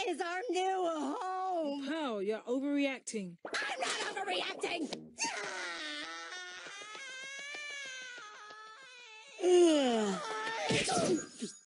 is our new home. Pearl, you're overreacting. I'm not overreacting.